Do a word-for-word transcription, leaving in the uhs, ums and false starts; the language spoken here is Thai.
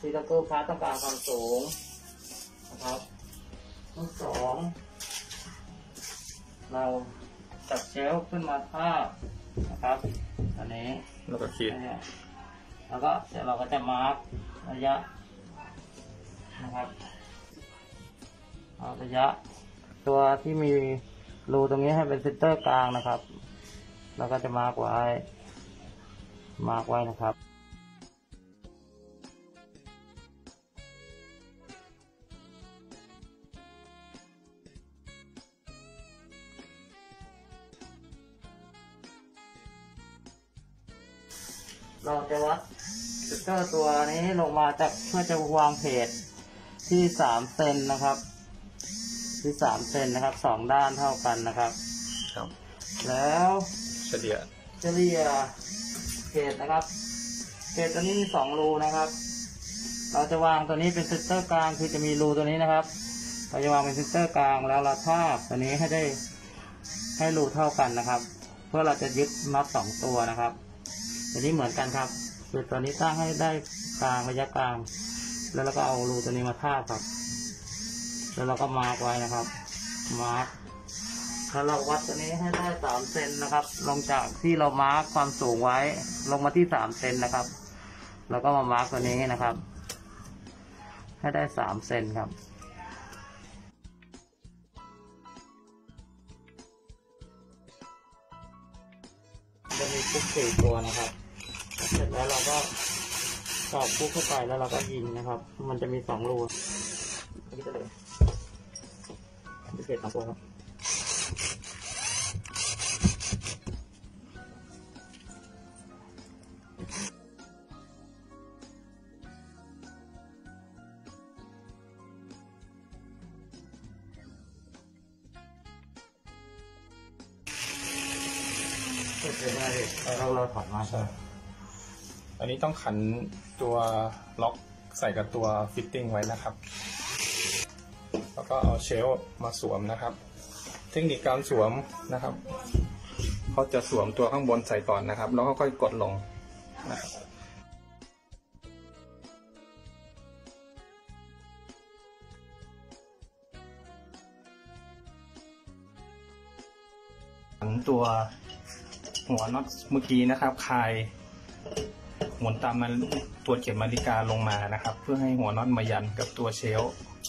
ที่ตะกู้ค้าต้องการความสูงนะครับข้อสองเราจับเชลฟ์ขึ้นมาทาบนะครับอันนี้แล้วก็ขีดแล้วก็เดี๋ยวเราก็จะมาร์กระยะนะครับเอาระยะตัวที่มีรูตรงนี้ให้เป็นเซนเตอร์กลางนะครับเราก็จะมาร์กไว้มาร์กไว้นะครับเราจะวัดเซนเตอร์ตัวนี้ลงมาจากเพื่อจะวางเพจที่สามเซนนะครับที่สามเซนนะครับสองด้านเท่ากันนะครับครับแล้วเฉลี่ยเฉลี่ยเพจนะครับเพจตัวนี้มีสองรูนะครับเราจะวางตัวนี้เป็นเซนเตอร์กลางคือจะมีรูตัวนี้นะครับเราจะวางเป็นเซนเตอร์กลางแล้วเราทาบตัวนี้ให้ได้ให้รูเท่ากันนะครับเพื่อเราจะยึดน็อตสองตัวนะครับตัวนี้เหมือนกันครับคือตัวนี้ตั้งให้ได้กลางระยะกลางแล้วเราก็เอารูตัวนี้มาทาบครับแล้วเราก็มาร์กไว้นะครับมาร์กแล้วเราวัดตัวนี้ให้ได้สามเซนนะครับลงจากที่เรามาร์กความสูงไว้ลงมาที่สามเซนนะครับเราก็มามาร์กตัวนี้นะครับให้ได้สามเซนครับจะมีปุ๊กสี่ตัวนะครับเสร็จแล้วเราก็ตอกปุ๊กเข้าไปแล้วเราก็ยิงนะครับมันจะมีสองรูนี่ก็เลยพิเศษสองตัวครับเราเราถอดมาใช่อันนี้ต้องขันตัวล็อกใส่กับตัวฟิตติ้งไว้นะครับแล้วก็เอาเชลฟ์มาสวมนะครับเทคนิคการสวมนะครับเขาจะสวมตัวข้างบนใส่ก่อนนะครับแล้วก็ค่อยกดลงนะครับตัวหัวน็อตเมื่อกี้นะครับคลายหมุนตามมันตัวเข็มนาฬิกาลงมานะครับเพื่อให้หัวน็อตมายันกับตัวเชลฟ์